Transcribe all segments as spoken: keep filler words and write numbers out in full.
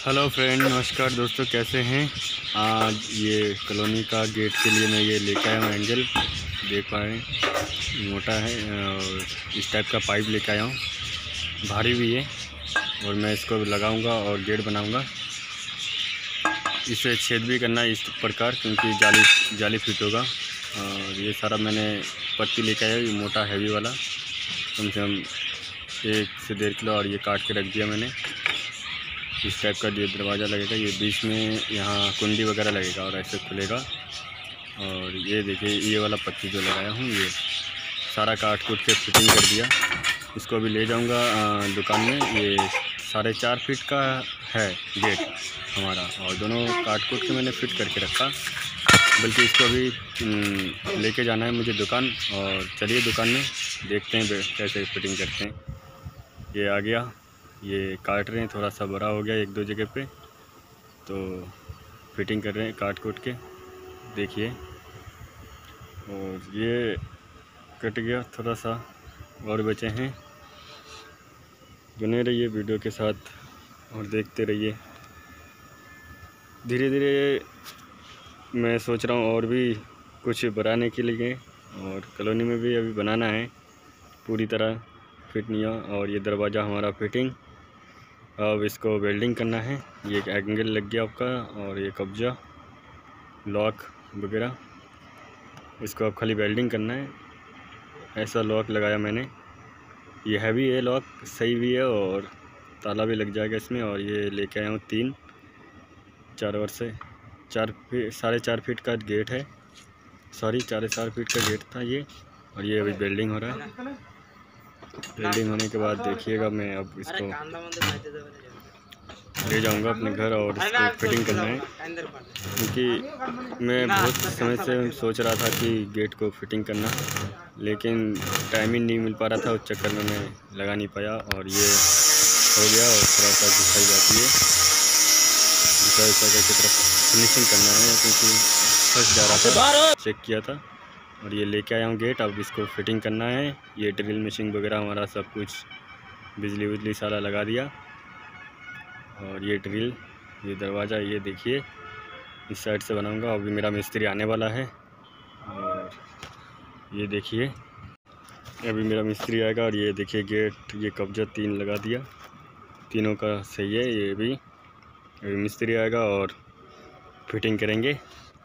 Hello friend, नमस्कार दोस्तों, कैसे हैं। आज ये कॉलोनी का गेट के लिए मैं ये लेकर आया हूँ एंगल। देख पा रहे हैं मोटा है और इस टाइप का पाइप लेकर आया हूँ, भारी भी है। और मैं इसको लगाऊंगा और गेट बनाऊंगा। इसे छेद भी करना है इस प्रकार, क्योंकि जाली जाली फिट होगा। और ये सारा मैंने पत्ती लेकर आया, ये मोटा हैवी वाला, कम से कम एक से डेढ़ किलो। और ये काट के रख दिया मैंने। इस टाइप का ये दरवाज़ा लगेगा, ये बीच में यहाँ कुंडी वगैरह लगेगा और ऐसे खुलेगा। और ये देखिए, ये वाला पत्ती जो लगाया हूँ, ये सारा काट कूट के फिटिंग कर दिया। इसको अभी ले जाऊँगा दुकान में। ये साढ़े चार फीट का है गेट हमारा, और दोनों काट कूट के मैंने फिट करके रखा। बल्कि इसको अभी लेके जाना है मुझे दुकान। और चलिए दुकान में देखते हैं कैसे फिटिंग करते हैं। ये आ गया, ये काट रहे हैं, थोड़ा सा बड़ा हो गया एक दो जगह पे, तो फिटिंग कर रहे हैं काट कूट के, देखिए। और ये कट गया थोड़ा सा, और बचे हैं। बने रहिए वीडियो के साथ और देखते रहिए। धीरे धीरे मैं सोच रहा हूँ और भी कुछ बनाने के लिए, और कॉलोनी में भी अभी बनाना है पूरी तरह फिट नहीं हुआ। और ये दरवाज़ा हमारा फिटिंग, अब इसको वेल्डिंग करना है। ये एक एंगल लग गया आपका, और ये कब्जा लॉक वगैरह, इसको अब खाली वेल्डिंग करना है। ऐसा लॉक लगाया मैंने, ये हैवी है लॉक, सही भी है और ताला भी लग जाएगा इसमें। और ये लेके आया हूँ तीन चार वर्ष से चार फीट साढ़े चार फीट का गेट है, सॉरी साढ़े चार फीट का गेट था ये। और ये अभी वेल्डिंग हो रहा है। वेल्डिंग होने के बाद देखिएगा, मैं अब इसको ले जाऊंगा अपने घर और इसको फिटिंग करना है। क्योंकि मैं बहुत समय से सोच रहा था कि गेट को फिटिंग करना, लेकिन टाइम ही नहीं मिल पा रहा था, उस चक्कर में मैं लगा नहीं पाया। और ये हो गया, और थोड़ा सा घिसाई बाकी है, घिसा घिसा करके तरफ फिनिशिंग करना है, क्योंकि फंस जा रहा था, चेक किया था। और ये लेके आया हूँ गेट, अब इसको फिटिंग करना है। ये ड्रिल मशीन वगैरह हमारा सब कुछ, बिजली बिजली सारा लगा दिया। और ये ड्रिल, ये दरवाज़ा, ये देखिए इस साइड से बनाऊंगा। अभी मेरा मिस्त्री आने वाला है, और ये देखिए अभी मेरा मिस्त्री आएगा। और ये देखिए गेट, ये कब्जा तीन लगा दिया, तीनों का सही है। ये भी अभी मिस्त्री आएगा और फिटिंग करेंगे,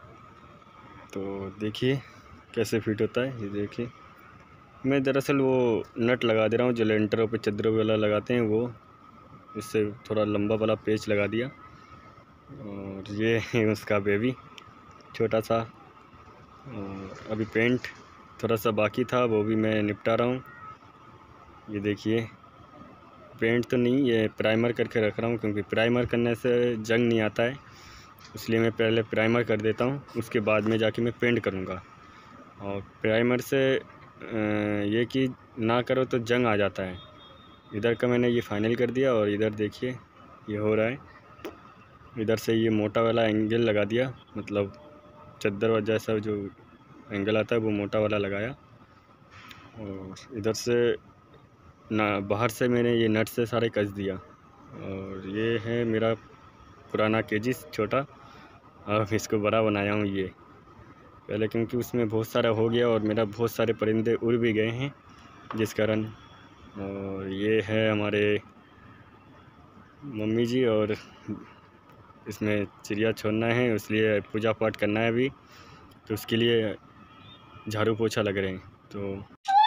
तो देखिए कैसे फिट होता है। ये देखिए, मैं दरअसल वो नट लगा दे रहा हूँ जो लेंटरों पे चद्दरों वाला लगाते हैं, वो इससे थोड़ा लंबा वाला पेच लगा दिया। और ये है उसका बेबी छोटा सा। और अभी पेंट थोड़ा सा बाकी था, वो भी मैं निपटा रहा हूँ। ये देखिए, पेंट तो नहीं, ये प्राइमर करके रख रहा हूँ, क्योंकि प्राइमर करने से जंग नहीं आता है, इसलिए मैं पहले प्राइमर कर देता हूँ, उसके बाद में जाके मैं पेंट करूँगा। और प्राइमर से ये कि ना करो तो जंग आ जाता है। इधर का मैंने ये फाइनल कर दिया, और इधर देखिए ये हो रहा है। इधर से ये मोटा वाला एंगल लगा दिया, मतलब चद्दर जैसा जो एंगल आता है वो मोटा वाला लगाया। और इधर से ना बाहर से मैंने ये नट से सारे कस दिया। और ये है मेरा पुराना केजी छोटा, अब इसको बड़ा बनाया हूँ ये पहले, क्योंकि उसमें बहुत सारा हो गया और मेरा बहुत सारे परिंदे उड़ भी गए हैं जिस कारण। और ये है हमारे मम्मी जी, और इसमें चिड़िया छोड़ना है, इसलिए पूजा पाठ करना है अभी, तो उसके लिए झाड़ू पोछा लग रहे हैं। तो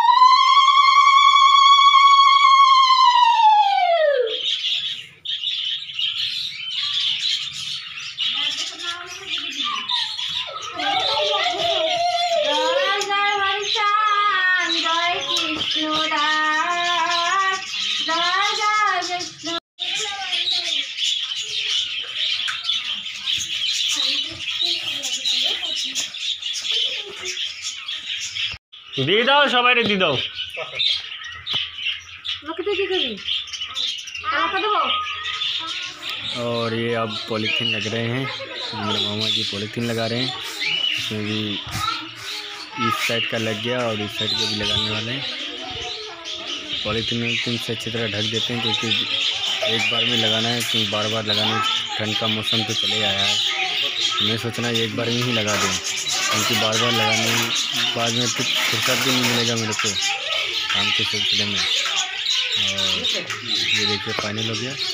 দিয়ে দাও, সবাই দিয়ে দাও। और ये अब पॉलीथीन लग रहे हैं, मेरे मामा जी पॉलीथीन लगा रहे हैं। इसमें भी इस साइड का लग गया और इस साइड का भी लगाने वाले हैं। पॉलीथीन में से अच्छी तरह ढक देते हैं, क्योंकि एक बार में लगाना है, क्योंकि बार बार लगाने ठंड का मौसम तो चले आया है। मैं सोचना एक बार में ही लगा दूँ, क्योंकि बार बार लगाने बाद में कुछ फुर्सत भी नहीं मिलेगा मेरे को काम के सिलसिले में। और ये देखिए फाइनल हो गया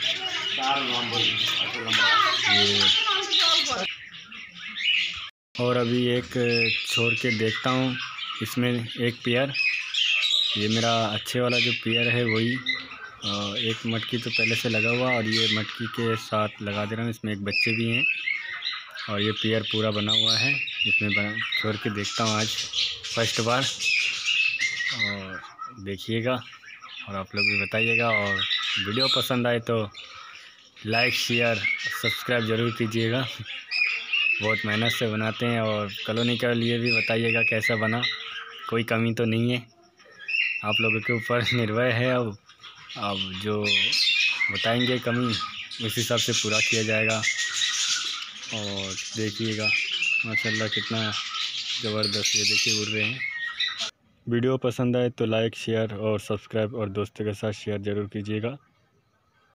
ये। और अभी एक छोड़ के देखता हूँ इसमें एक पेयर, ये मेरा अच्छे वाला जो पेयर है वही। एक मटकी तो पहले से लगा हुआ और ये मटकी के साथ लगा दे रहा हूँ। इसमें एक बच्चे भी हैं और ये पेयर पूरा बना हुआ है। इसमें बना छोड़ के देखता हूँ आज फर्स्ट बार, और देखिएगा और आप लोग भी बताइएगा। और वीडियो पसंद आए तो लाइक शेयर सब्सक्राइब ज़रूर कीजिएगा। बहुत मेहनत से बनाते हैं और कॉलोनी के लिए भी बताइएगा कैसा बना, कोई कमी तो नहीं है। आप लोगों के ऊपर निर्भर है। अब अब जो बताएंगे कमी उस हिसाब से पूरा किया जाएगा। और देखिएगा माशाल्लाह कितना ज़बरदस्त, ये देखिए उड़ रहे हैं। वीडियो पसंद आए तो लाइक शेयर और सब्सक्राइब और दोस्तों के साथ शेयर ज़रूर कीजिएगा।